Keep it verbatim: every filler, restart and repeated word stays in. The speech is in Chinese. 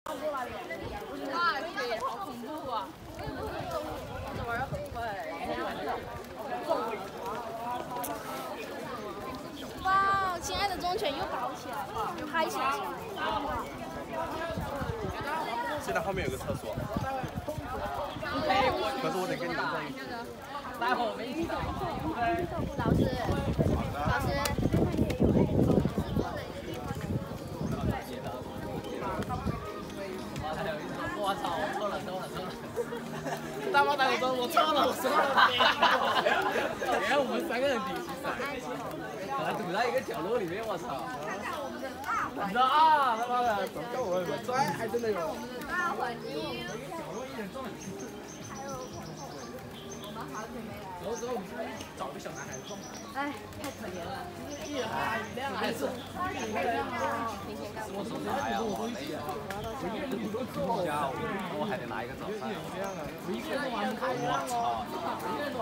哇，这好恐怖啊！这玩意儿很快。 哇，亲爱的忠犬又跑起来了，又嗨起来了。 现在后面有个厕所。可是我得跟你们在一起。 待会我们一起。 老师，老师。 我操！我错了，错了，错了！大妈大哥说，我错了，我错了。原来我们三个人顶起伞，把它堵在一个角落里面，我操！你知道啊，他妈的，怎么跟我们摔还真的有。 大环境。 然后之后我们这边找个小男孩撞。 哎，太可怜了。 一人拿一辆还是？我手上还有我东西啊。 我家我我还得拿一个早餐。我一个人都玩不开。我操！一个人都玩